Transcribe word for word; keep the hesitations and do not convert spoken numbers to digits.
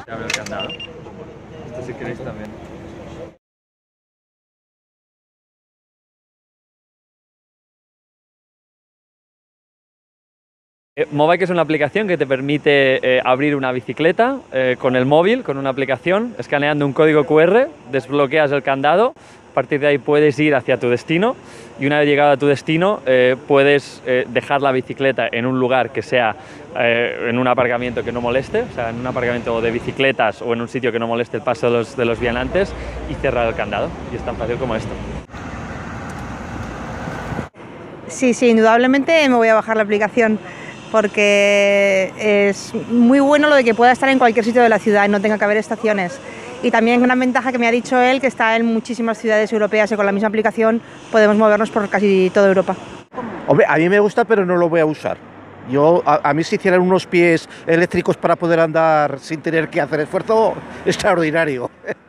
Se abre el candado. Esto si queréis también. Eh, Mobike es una aplicación que te permite eh, abrir una bicicleta eh, con el móvil, con una aplicación, escaneando un código cu erre, desbloqueas el candado, a partir de ahí puedes ir hacia tu destino y una vez llegado a tu destino eh, puedes eh, dejar la bicicleta en un lugar que sea eh, en un aparcamiento que no moleste, o sea, en un aparcamiento de bicicletas o en un sitio que no moleste el paso de los, de los viandantes y cerrar el candado. Y es tan fácil como esto. Sí, sí, indudablemente me voy a bajar la aplicación, porque es muy bueno lo de que pueda estar en cualquier sitio de la ciudad y no tenga que haber estaciones. Y también una ventaja que me ha dicho él, que está en muchísimas ciudades europeas y con la misma aplicación podemos movernos por casi toda Europa. Hombre, a mí me gusta, pero no lo voy a usar. Yo, a, a mí si hicieran unos pies eléctricos para poder andar sin tener que hacer esfuerzo, extraordinario.